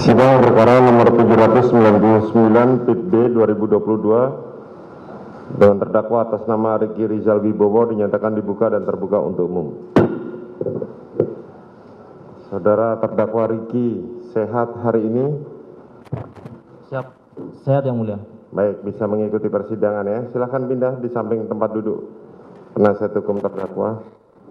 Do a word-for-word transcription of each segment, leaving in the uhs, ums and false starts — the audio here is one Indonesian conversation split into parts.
Sidang perkara nomor tujuh ratus sembilan puluh sembilan P I T B dua ribu dua puluh dua dengan terdakwa atas nama Riki Rizal Wibowo dinyatakan dibuka dan terbuka untuk umum. Saudara terdakwa Riki, sehat hari ini? Siap, sehat yang mulia. Baik, bisa mengikuti persidangan ya. Silakan pindah di samping tempat duduk penasihat hukum terdakwa.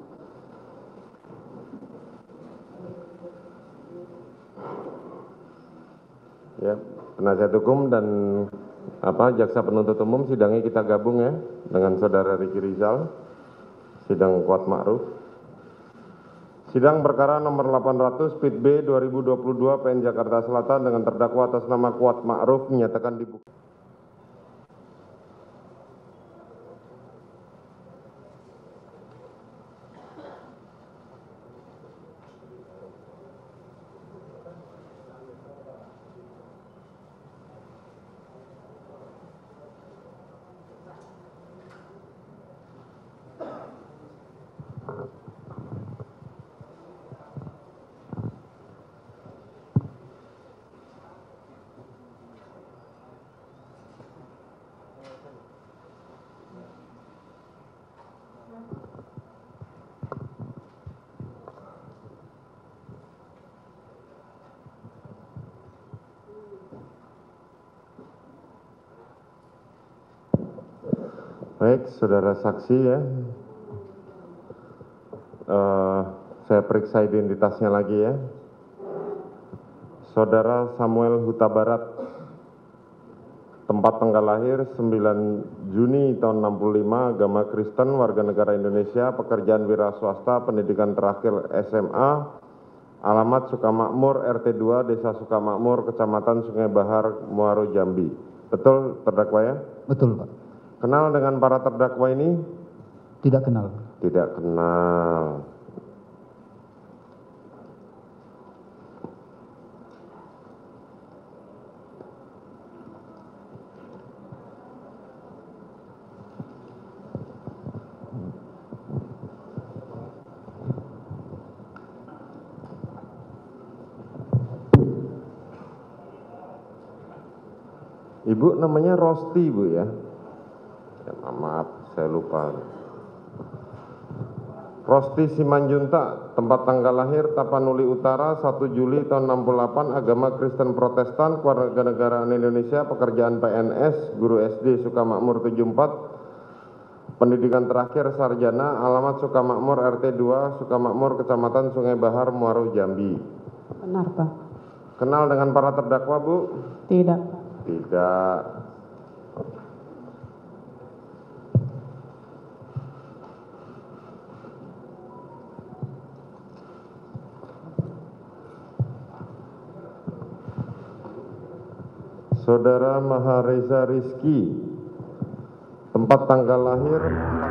Ya, penasihat hukum dan apa jaksa penuntut umum sidangnya kita gabung ya dengan saudara Riki Rizal, sidang Kuat Ma'ruf. Sidang perkara nomor delapan ratus P I T B dua ribu dua puluh dua P N Jakarta Selatan dengan terdakwa atas nama Kuat Ma'ruf menyatakan dibuka. Baik, saudara saksi ya, uh, saya periksa identitasnya lagi ya. Saudara Samuel Huta Barat, tempat tanggal lahir sembilan Juni tahun enam puluh lima, agama Kristen, warga negara Indonesia, pekerjaan wira swasta, pendidikan terakhir S M A, alamat Sukamakmur R T dua, Desa Sukamakmur, Kecamatan Sungai Bahar, Muaro Jambi. Betul terdakwa ya? Betul, Pak. Kenal dengan para terdakwa ini? Tidak kenal. Tidak kenal. Ibu namanya Rosti, Bu ya? Ya, maaf, saya lupa. Rosti Simanjuntak, tempat tanggal lahir Tapanuli Utara satu Juli tahun enam puluh delapan, agama Kristen Protestan, kewarganegaraan Indonesia, pekerjaan P N S, guru S D Sukamakmur tujuh puluh empat, pendidikan terakhir sarjana, alamat Sukamakmur R T dua, Sukamakmur, Kecamatan Sungai Bahar, Muaro Jambi. Benar, Pak. Kenal dengan para terdakwa, Bu? Tidak, Pak. Tidak. Saudara Mahareza Rizky, tempat tanggal lahir